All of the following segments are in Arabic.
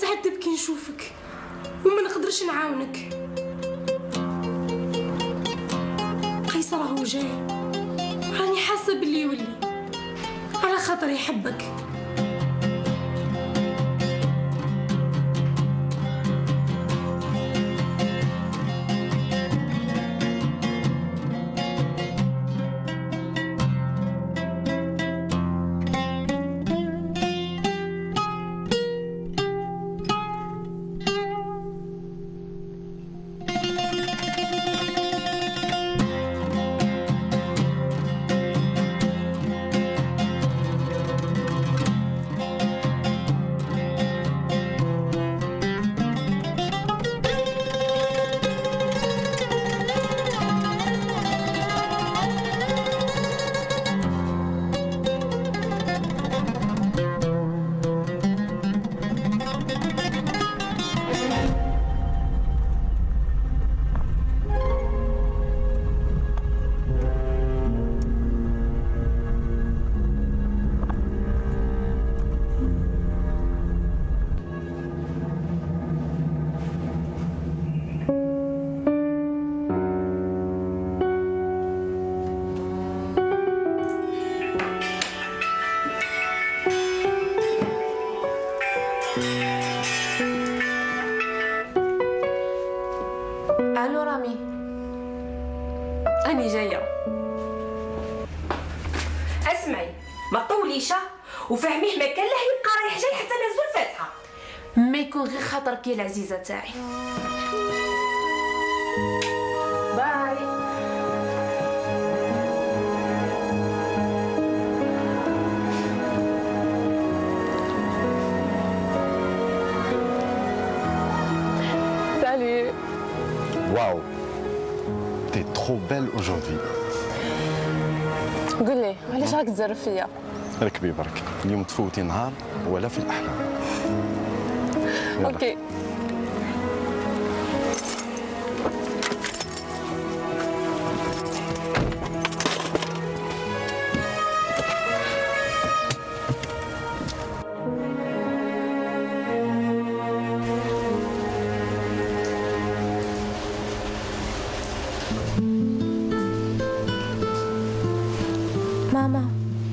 كنتعذب كي نشوفك وما نقدرش نعاونك. قيس راهو جاي، راني حاسه باللي يولي على خاطر يحبك. الو رامي، اني جايه. اسمعي ما تطوليش وفهميه ما كان له يبقى رايح جاي حتى نهزو الفاتحه، ما يكون غير خاطرك يا العزيزه تاعي. باي. Salut. Waouh, t'es trop belle aujourd'hui. قول لي علاش راك تزرب فيا؟ ركبي برك، اليوم تفوتي نهار ولا في الأحلام. اوكي. ماما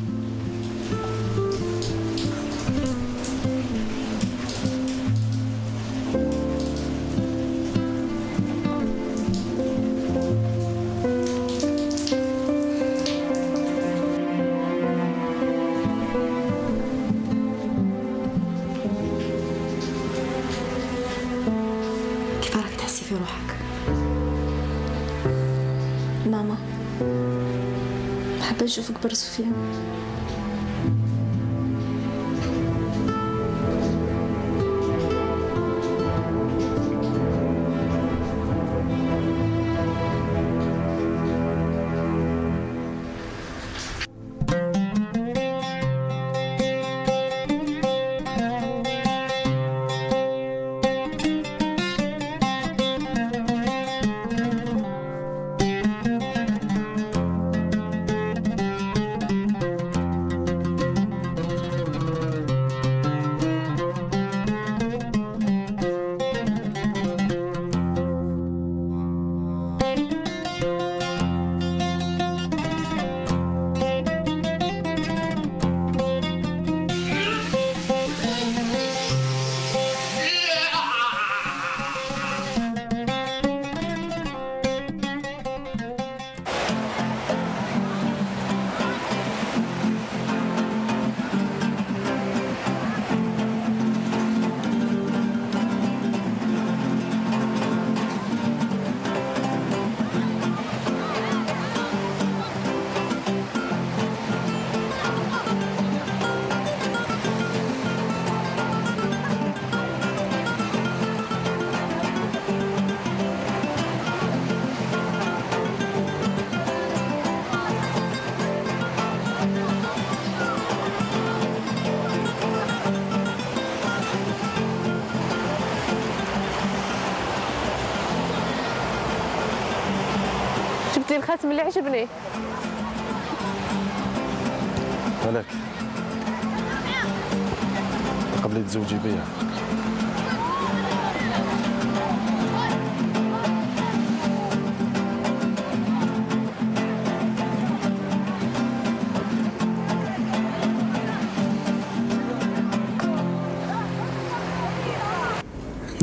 كيف راك تحسي في روحك؟ ماما حابة نشوفك برا سفيان. جبتي الخاتم اللي عجبني. مالك؟ قبل تزوجي بيا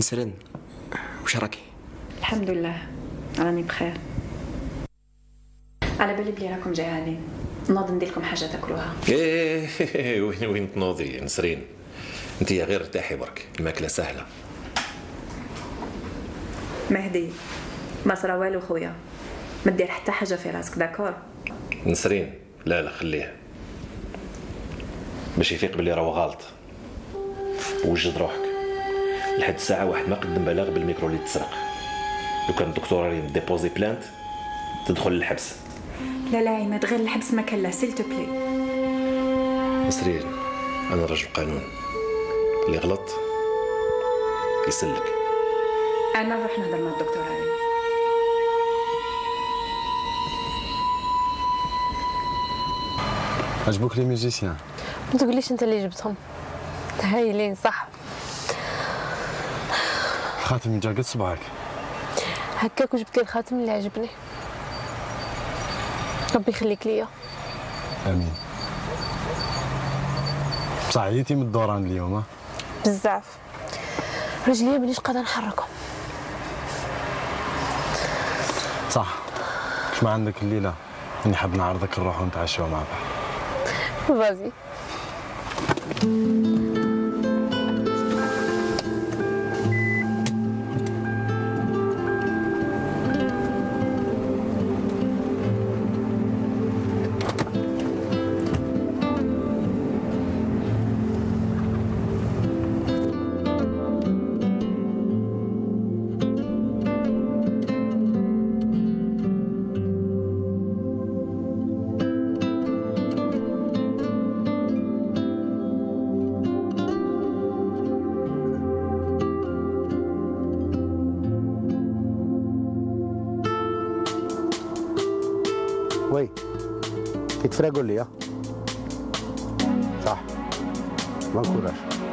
نسرين واش راكي؟ الحمد لله راني بخير. على بالي بلي راكم جيعانين، نوض ندير لكم حاجه تاكلوها. ايه وين تنوضي نسرين؟ انت غير ارتاحي برك، الماكله سهله. مهدي ما صرا والو خويا، ما دير حتى حاجه في راسك داكور؟ نسرين لا خليه باش يفيق بلي راهو غلط. وجد روحك لحد الساعه واحد ما قدم بلاغ بالميكرو اللي تسرق. لو كان الدكتور راه ديبوزي بلانت تدخل للحبس. لا عماد غير الحبس ما كان لا سيل تو بلي. نسرين انا رجل قانون، اللي غلط يسلك. انا نروح نهضر مع الدكتور علي. عجبوك لي ميوزيسيان؟ ما تقوليش انت اللي جبتهم، هايلين صح. الخاتم جا قد صباعك. هكاك وجبت لي الخاتم اللي عجبني. ربي يخليك ليا. امين. بصح عييتي من الدوران اليوم؟ ها بزاف، رجليا مانيش قادره نحركهم. صح. واش ما عندك الليله اني حاب نعرضك نروحو نتعشاو مع بعض؟ فازي. وي يتفرقوا لي ها صح ما كوراش.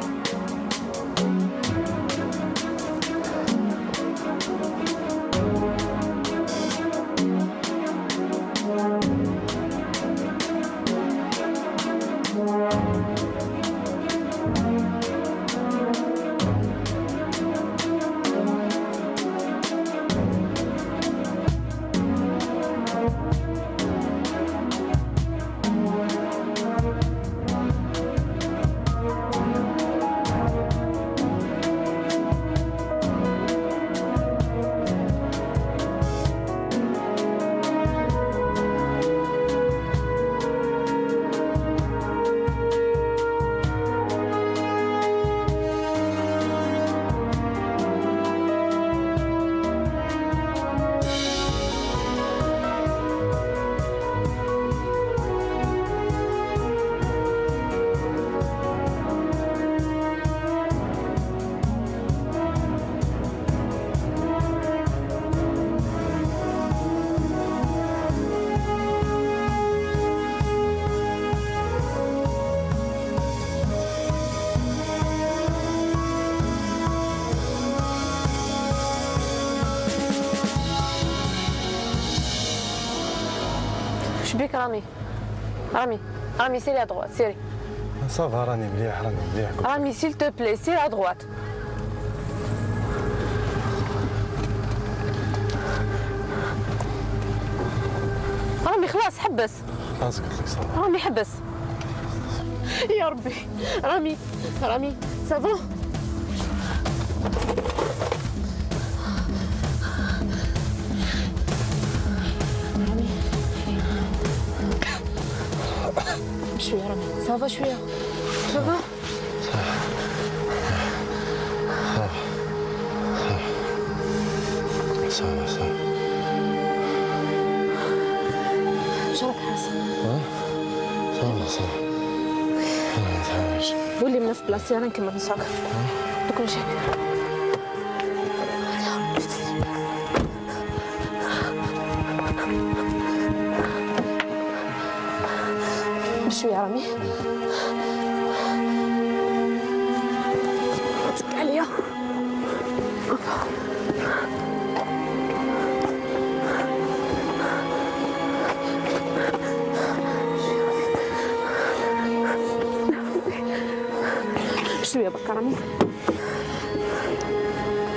شبيك رامي سيري à droite سيري. صافا راني مليح رامي s'il te plaît سيري à droite. رامي خلاص حبس. خلاص قلت لك صافا. رامي حبس. يا ربي رامي صافا. شوية رامي صافا شوية صافا. صافا واش راك حاسة؟ صافا ولي من في بلاصتي انا نكمل نسوق دوك نمشي. بشوية رامي تك عليا. شوية برك رامي.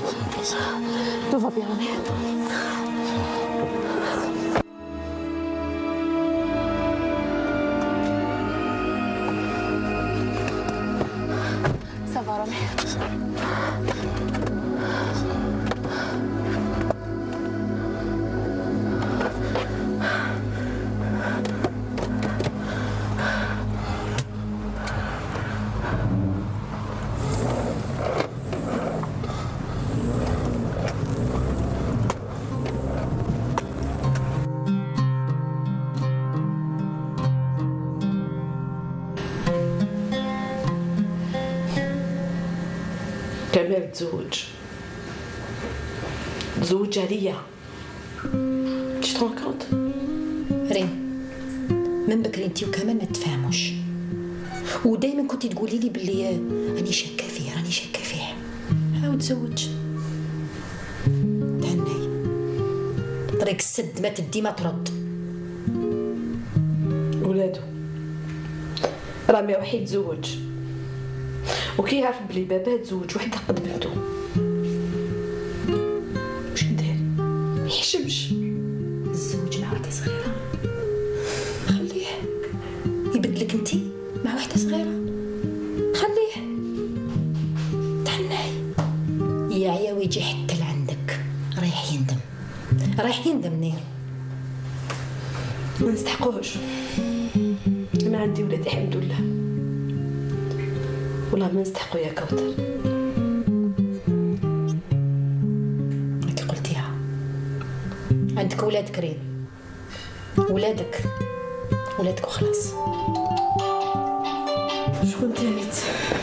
Tout va bien, Rami. Ça va, Rami. كمال تزوج عليا. كيش ترون كونت؟ ريم، من بكري انتي وكمال ما تفهموش، ودايما كنتي تقولي لي باللي راني شاكه فيه راني شاكه فيه. هاو تزوج، تهني، طريق السد ما تدي ما ترد. ولادو رامي وحيد تزوج، وكي يعرف بلي باباه تزوج وحده قد بنتو، واش ندير؟ ما يحشمش تزوج مع واحده صغيره، خليه يبدلك انتي مع واحده صغيره، خليه تهني، يعيا ويجي حتى لعندك، رايح يندم نير. ما نستحقوهش، ما عندي ولادي الحمد لله، والله ما نستحقو يا كوثر. هاكي قلتيها، عندك ولاد كريم، ولادك وخلاص. شكون تانيت؟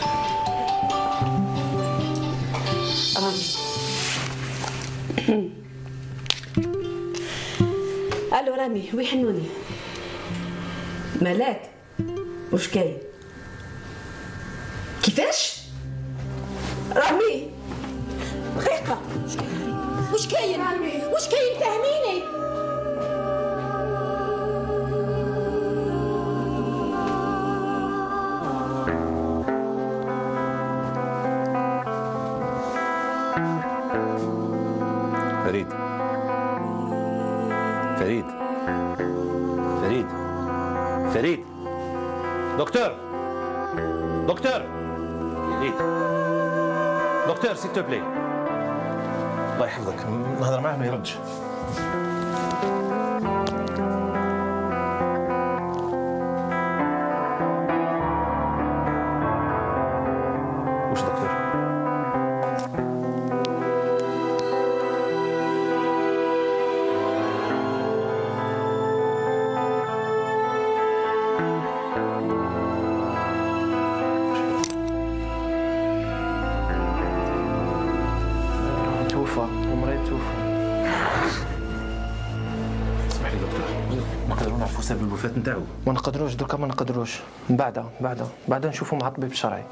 رامي. الو رامي، وي حنوني. ملاك، واش كاين؟ كيفاش؟ رامي دقيقة، واش كاين فهميني؟ فريد دكتور فريد دكتور سيل تو بلاي. الله يحفظك، نهضر معاه ما يردش. واش دكتور؟ المريض توفى. اسمح لي دكتور، نقدروا نعرفوا سبب الوفاة نتاعو؟ ما نقدروش دوكا، ما نقدروش، بعدا نشوفوا مع الطبيب الشرعي.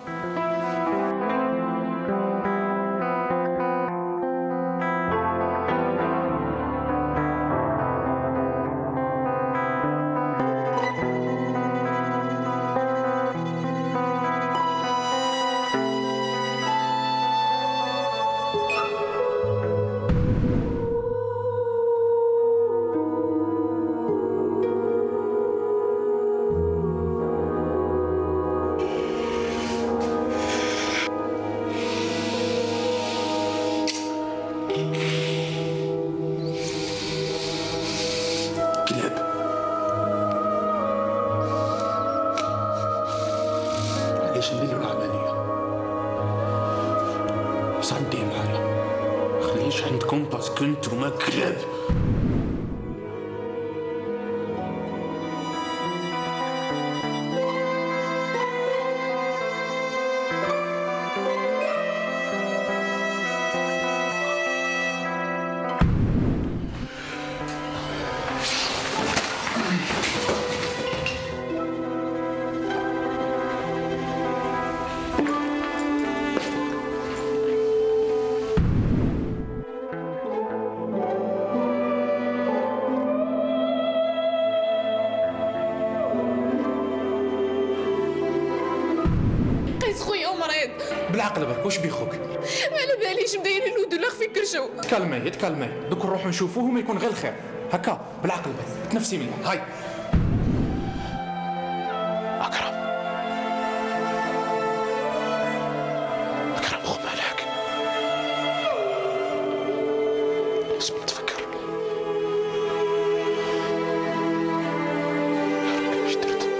علاش نديروا العملية؟ صدي معايا، خليش عندكم باسكو نتوما كلاب. قيس خويا مريض. بالعقل برك، واش بيخوك؟ ما على باليش مدايرين الود ولا خفي كرشو. تكلمي دوك نروحوا نشوفوهم يكون غير الخير هكا بالعقل بس تنفسي مليح. هاي اكرم خو مالك لازم نتفكر. يا ربي واش درت؟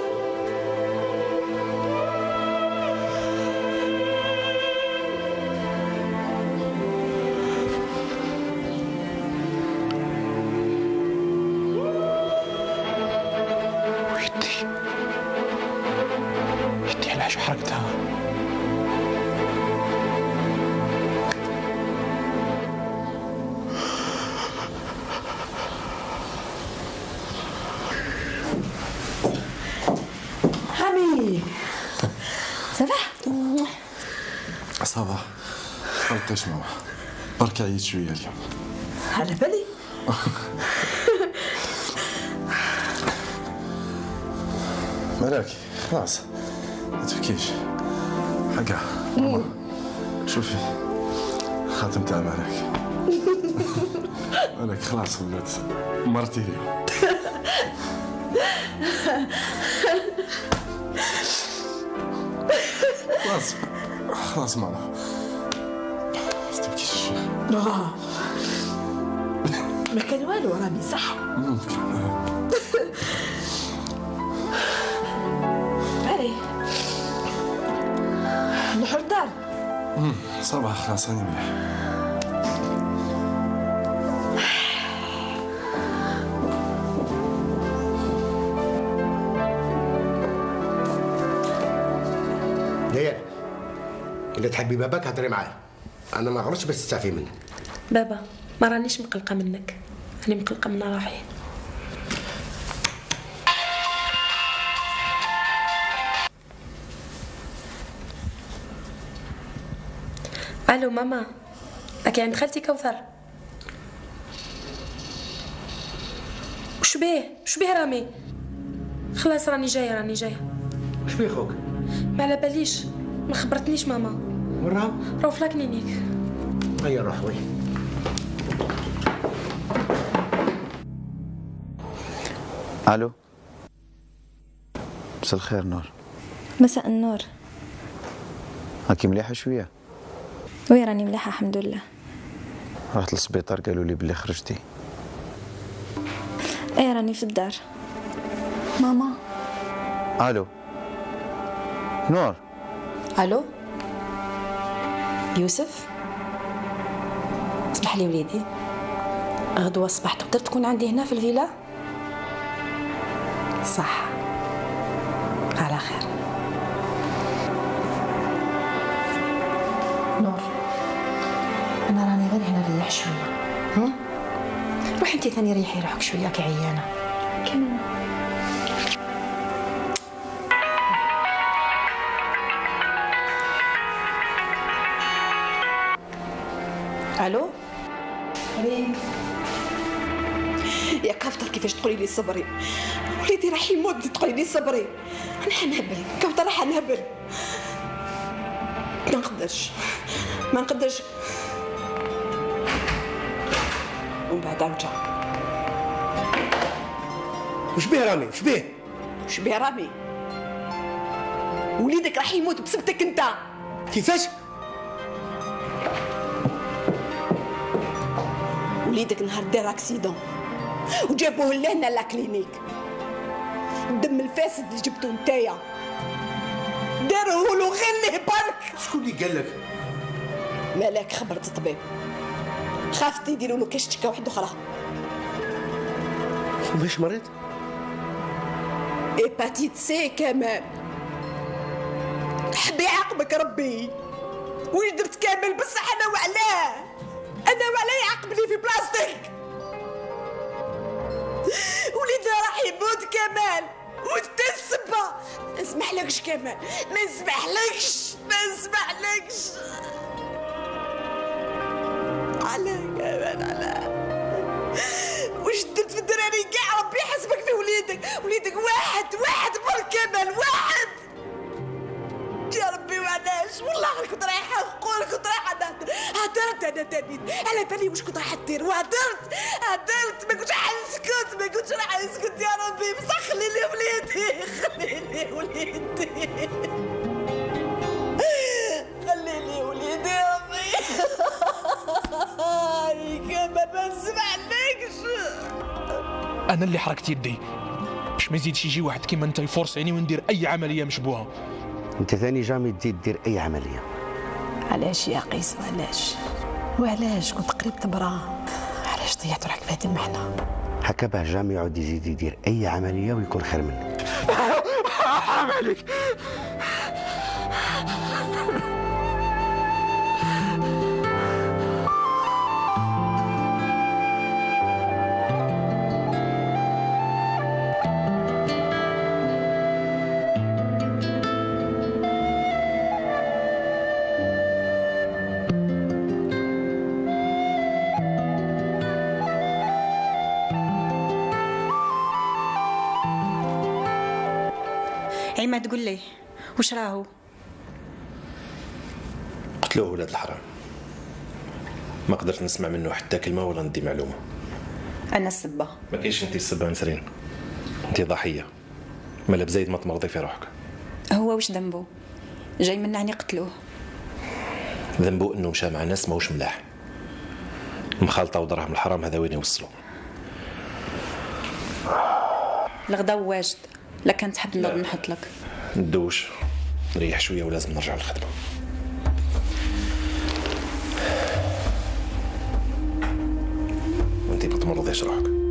يدي علاش حرقتها؟ رامي صافا صافا خلطيش ماما برك عييت شويه اليوم. على بالي ملاكي خلاص ما تبكيش حقا ماما شوفي خاتم تاع ملاك ملاك خلاص ولات مرتي اليوم. خلاص ماما ما تبكيش الشيخ. ما كان والو رامي صح. علي نروحو للدار. صباح خلاص راني مليح. ليال إلا تحبي باباك هضري معاه، أنا ما غلطش باش تستعفي منك. بابا ما رانيش مقلقه منك، راني مقلقه من روحي. الو ماما، راكي عند خالتي كوثر. وش بيه رامي؟ خلاص راني جايه. وش بيه خوك؟ ما على باليش، ما خبرتنيش ماما. وين راهو في لاكلينيك. هيا روح وي. الو مساء الخير نور. مساء النور. هاكي مليحه شويه؟ وي راني مليحه الحمد لله. رحت للسبيطار قالوا لي بلي خرجتي. ايه راني في الدار. ماما. الو نور. الو يوسف، اسمح لي وليدي، غدوه الصباح تقدر تكون عندي هنا في الفيلا؟ صح، على خير. نور انا راني غير هنا نريح شويه. روحي انت ثاني ريحي روحك شويه كي عيانه. كمل. الو ريم يا كوثر، كيفاش تقولي لي صبري؟ وليدي راح يموت تقولي لي صبري. انا حنهبل كوثر، راح نهبل. ما نقدرش. ومن بعد رجع. وش بيه رامي؟ وش بيه رامي؟ وليدك راح يموت بسبتك انت. كيفاش؟ وليدك نهار دار اكسيدون وجابوه لهنا لاكلينيك. الدم الفاسد اللي جبتو نتايا داروه له غير ليه برك. شكون اللي قال لك؟ مالك خبرت الطبيب، خافت يديروا له كشتكه واحده اخرى. باش مريض؟ هيباتيت سي كمان. حبي يعاقبك ربي. وين درت كامل بصح انا وعلاه يعاقبني في بلاستيك. وليدها راح يموت كمال وانت السبة. ما نسمحلكش كمال، ما نسمحلكش. علاه كمال علاه؟ واش درت في الدراري كاع؟ ربي يحسبك في وليدك واحد برك كمال، واحد. يا ربي معليش والله كنت رايحه نقول، كنت رايحه هذا تاني على بالي واش كنت راح دير وهدرت ما كنتش راح نسكت يا ربي بصح خليني وليدي خليني وليدي يا ربي كمان ما نسمعلكش. انا اللي حركت يدي باش ما يزيدش يجي واحد كيما انت يفورسيني وندير اي عمليه مشبوهه. انت ثاني جامي تزيد دير اي عمليه. علاش يا قيس وعلاش كنت قريب تبرا؟ علاش ضيعت روحك في هذه المحنه؟ هكا باه جامي يعود يزيد يدير اي عمليه ويكون خير منك. حرام عليك. عماد قول لي واش راهو؟ قتلوه ولاد الحرام، ما قدرت نسمع منه حتى كلمه ولا ندي معلومه. انا السبه. ما كاينش انت السبه نسرين، انت ضحيه، مالا بزايد ما تمرضي في روحك. هو واش ذنبه؟ جاي منعني قتلوه. ذنبه انه مشى مع ناس ماهوش ملاح، مخالطه ودراهم الحرام هذا وين يوصلوا. الغدا واجد، لا كان تحب نضرب نحط لك. ندوش نريح شويه ولازم نرجع للخدمه. وانت ما تمرضيش روحك.